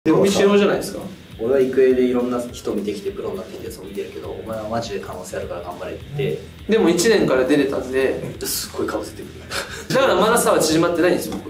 でもしろじゃないですか。 俺は育英でいろんな人見てきてプロになってきたやつを見てるけど、お前はマジで可能性あるから頑張れって。 でも1年から出れたんで、 すっごいかぶせてくる。 だからまだ差は縮まってないんですよ。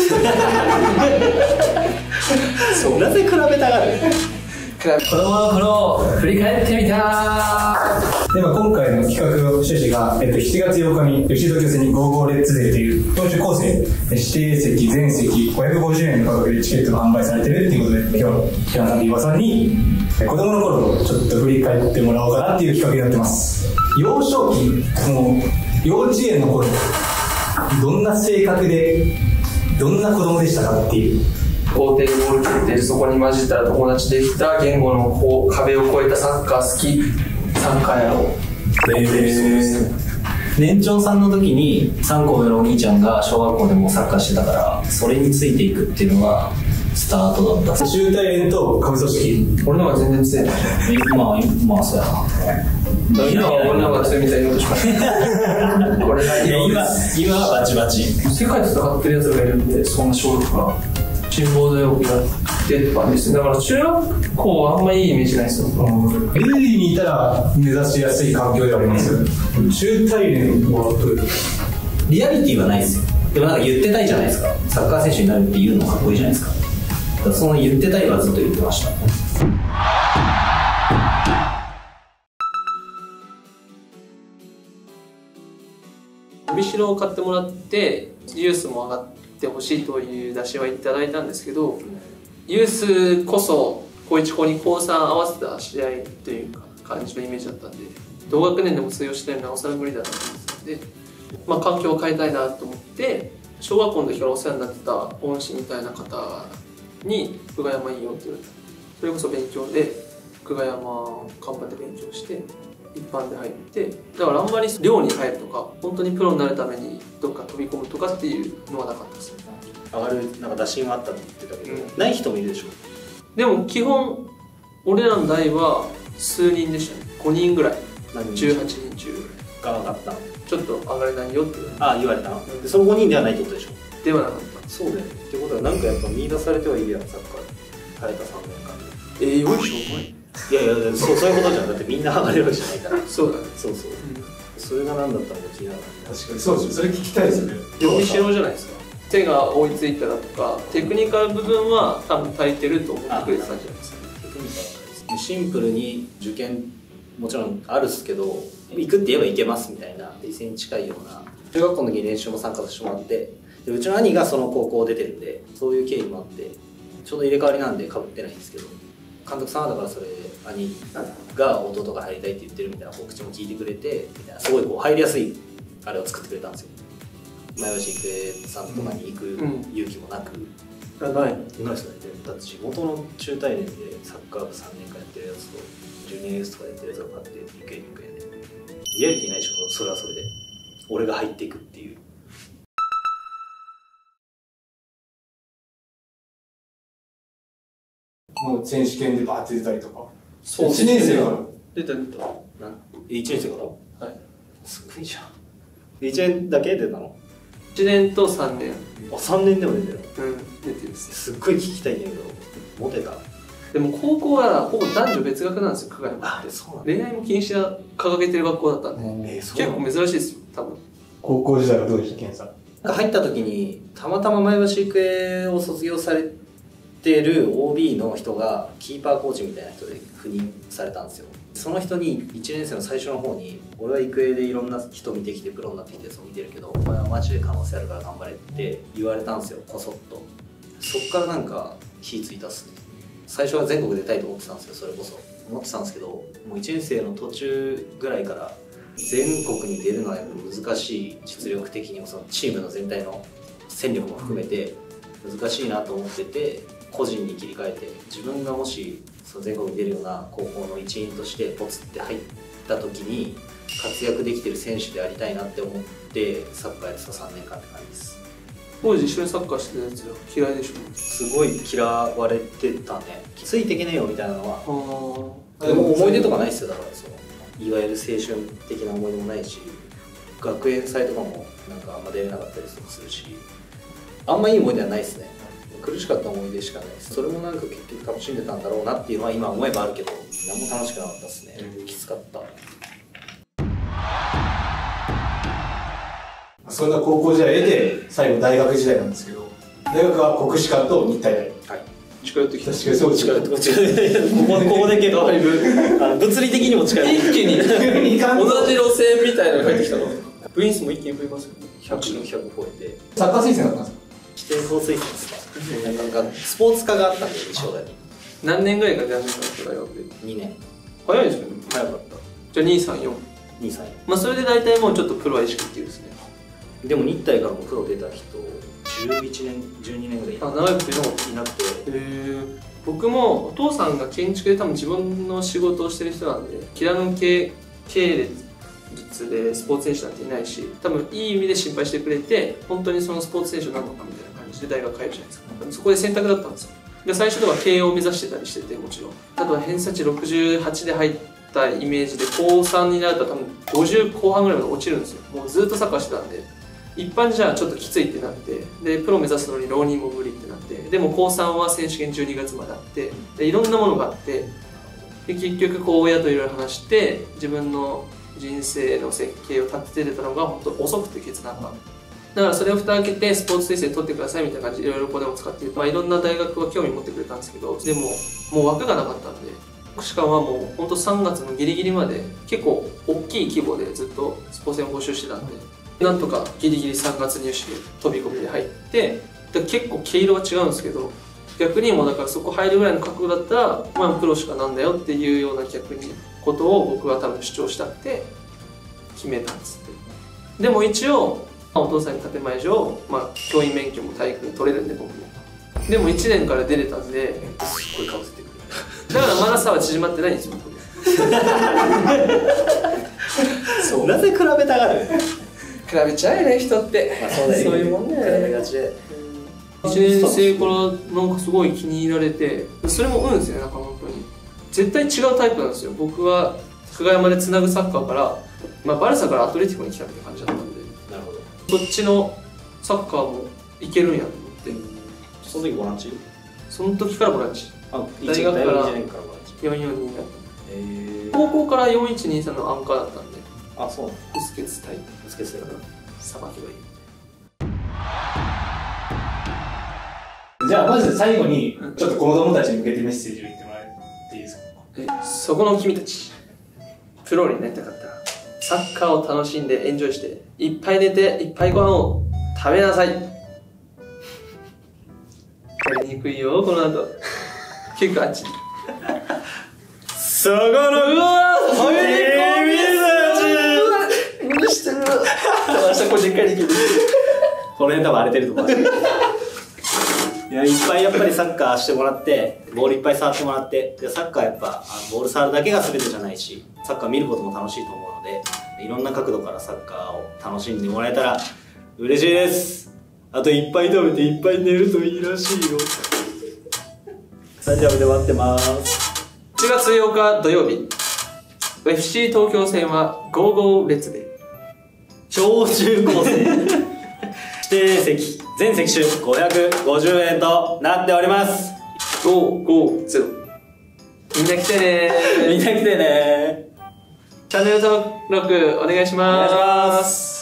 そう、なぜ比べたがる？ 子供の頃を振り返ってみたでは今回の企画の趣旨が、7月8日に吉東京戦に55レッツデーという投手構成、指定席全席550円の価格でチケットが販売されているということで、今日平野さんと岩さんに子供の頃をちょっと振り返ってもらおうかなっていう企画になってます。幼少期、もう幼稚園の頃、どんな性格でどんな子供でしたかっていう。 校庭にボール蹴ってそこに混じったら友達できた、言語の壁を越えたサッカー好き、サッカーやろう。 年長さんの時に3個上のお兄ちゃんが小学校でもサッカーしてたから、それについていくっていうのがスタートだった。 集大連と下部組織、 俺の方が全然強いな。 まあそうやな。 今は俺の方が強いみたいに言おうとしましたこれが今はバチバチ。 世界と戦ってるやつがいるんで、そんな小学から辛抱強くやってたんです。だから中学校はあんまいいイメージないですよ。 エルディにいたら目指しやすい環境ではあります。集大連はどういうこと？ リアリティはないですよ。でもなんか言ってたいじゃないですか。サッカー選手になるって言うのかっこいいじゃないですか。だからその言ってたいはずっと言ってました。 伸びしろを買ってもらってユースも上がってほしいという出しはいただいたんですけど、ユースこそ高1高2高3合わせた試合というか感じのイメージだったんで、同学年でも通用してないのはおそらく無理だったと思うんですので、環境を変えたいなと思って、小学校の時からお世話になってた恩師みたいな方に久我山いいよって言われた。それこそ勉強で久我山カンパで勉強して一般で入って、だからあんまり寮に入るとか本当にプロになるためにどっか飛び込むとかっていうのはなかったです。 上がるなんか打診はあったって言ってたけど、ない人もいるでしょ。 でも基本俺らの代は数人でしたね。5人ぐらい、18人中が上がった。 ちょっと上がれないよって言われた。でその5人ではないってことでしょ。 ではなかった。 そうだよね。ってことはなんかやっぱ見出されてはいるやん、サッカー耐えた3年間で。 よいしょお前。 いやそういうことじゃん。だってみんな上がれるわけじゃないから。 そうだね。 そう、それが何だったのか気になる。 確かにそうです。それ聞きたいですよね。 伸びしろじゃないですか。手が追いついたらとかテクニカル部分は多分足りてると思ってくれてたんじゃないですか。 テクニカルシンプルに受験もちろんあるっすけど、行くって言えば行けますみたいな理性に近いような。中学校の時に練習も参加させてもらって、でうちの兄がその高校出てるんで、そういう経緯もあってちょうど入れ替わりなんでかぶってないんですけど、監督さんはだからそれで兄が弟が入りたいって言ってるみたいな告知も聞いてくれてみたいな、すごいこう入りやすいあれを作ってくれたんですよ。前橋育英さんとかに行く勇気もなく、 ないですよね。だって地元の中大連でサッカー部3年間やってるやつとジュニアユースとかやってるやつが勝って育英に行くやね。リアリティないでしょ。それはそれで俺が入っていくっていう。 もう選手権でバーって出たりとか。 そう、 1年生から出た。 1年生から？ はい。 すごいじゃん。1年だけ出たの 1年と3年。 3年でも出てるの？ 出てるです。 すっごい聞きたいんだけど、モテた？ でも高校はほぼ男女別学なんですよ、久我山って。 そうなんだ。 恋愛も禁止な掲げてる学校だったんで、結構珍しいですよ、多分。 高校時代はどうでした、健さん？ 入った時にたまたま前橋育英を卒業されてる OB の人がキーパーコーチみたいな人で赴任されたんですよ。その人に1年生の最初の方に「俺は育英でいろんな人見てきてプロになってきたやつを見てるけど、お前はマジで可能性あるから頑張れ」って言われたんですよ、こそっと。そっからなんか火ついたっすね。最初は全国出たいと思ってたんですよ。それこそ思ってたんですけど、もう1年生の途中ぐらいから全国に出るのはやっぱ難しい、実力的にもそのチームの全体の戦力も含めて難しいなと思ってて、個人に切り替えて自分がもしその全国に出るような高校の一員としてポツって入った時に活躍できてる選手でありたいなって思ってサッカーやってた3年間って感じです。 当時一緒にサッカーしてたやつは嫌いでしょ？ すごい嫌われてたね。ついてけねえよみたいなのは。でも思い出とかないっすよ。だからそのいわゆる青春的な思い出もないし、学園祭とかもなんかあんま出れなかったりとかするし、あんまいい思い出はないっすね。 苦しかった思い出しかないです。それもなんか結局楽しんでたんだろうなっていうのは今思えばあるけど、何も楽しくなかったですね。きつかった。 そんな高校時代で最後大学時代なんですけど、大学は国士舘と日体大。 はい。 近寄ってきた。 近寄ってここだけどだいぶ物理的にも近い。 一気に同じ路線みたいなのが入ってきたの。部員数も一気に増えますよね。 100超えて。 サッカー推薦だったんですか？ 指定校推薦ですか。なんかスポーツ科があったんで正代に。 何年ぐらいからやるんですか大学で。 2年。 早いですよね。 早かった。 じゃあ234。 2歳。 まあそれで大体もうちょっとプロは意識っていうですね。 でも日体からもプロ出た人11年12年ぐらい長いこといなくて。 僕もお父さんが建築で多分自分の仕事をしてる人なんで、キラの系列でスポーツ選手なんていないし、多分いい意味で心配してくれて、本当にそのスポーツ選手になるのかみたいな感じで大学通うじゃないですか。そこで選択だったんですよ。で最初では慶応を目指してたりしてて、もちろんあとは偏差値68で入ったイメージで、高3になると多分50後半ぐらいまで落ちるんですよ。もうずっとサッカーしてたんで、一般じゃちょっときついってなって、でプロ目指すのに浪人も無理ってなって、でも高3は選手権12月まであって、でいろんなものがあって、で結局こう親といろいろ話して自分の人生の設計を立ててたのが本当遅くて決断が。だからそれを蓋開けてスポーツ推薦取ってくださいみたいな感じでいろいろこれを使って、まあ、いろんな大学は興味持ってくれたんですけど、でももう枠がなかったんで、国士舘はもう本当3月のギリギリまで結構大きい規模でずっとスポーツ選を募集してたんで、なんとかギリギリ3月入試で飛び込みで入って、で結構毛色は違うんですけど、逆にもうだからそこ入るぐらいの覚悟だったら、まあ、プロしかなんだよっていうような逆にことを僕は多分主張したくて決めたんですって。でも一応お父さんに建前上、まあ、教員免許も体育取れるんで僕も。でも1年から出れたんで、 すっごい顔せてくる。 だからまだ差は縮まってないんですよそう。なぜ比べたがる？ 比べちゃうね人って、 まあ、そうだよね。 そういうもんね。 比べがちで。 1年生からなんかすごい気に入られて、それも運ですよね。なんか本当に絶対違うタイプなんですよ。僕は久我山でつなぐサッカーから、まあ、バルサからアトレティコに来たって感じだったんで、 なるほど。 そっちのサッカーもいけるんやと思って、 その時ボランチ？ その時からボランチ。 あ、 大学から 1年からボランチ。 442になった。高校から4123のアンカーだったんで。 あ、そうなの。 ブスケツ対ブスケツだからさばきがいい。 じゃあまず最後にちょっと子供たちに向けてメッセージを言ってもらっていいですか？ そこの君たち、プロになりたかったらサッカーを楽しんでエンジョイしていっぱい寝ていっぱいご飯を食べなさい。やりにくいよこの後。結構あっちそこのうわー食べに込み無してる。明日これでっかいできる。 この辺多分荒れてると思う。いや、いっぱいやっぱりサッカーしてもらって、ボールいっぱい触ってもらって、でサッカーやっぱボール触るだけが全てじゃないし、サッカー見ることも楽しいと思うので、いろんな角度からサッカーを楽しんでもらえたら嬉しいです。あといっぱい食べていっぱい寝るといいらしいよ。スタジアムで待ってます。 7月8日土曜日、FC 東京戦は55列で小中高生指定席全席種550円となっております。 550。みんな来てねー。 みんな来てねー。 チャンネル登録お願いします。 お願いします。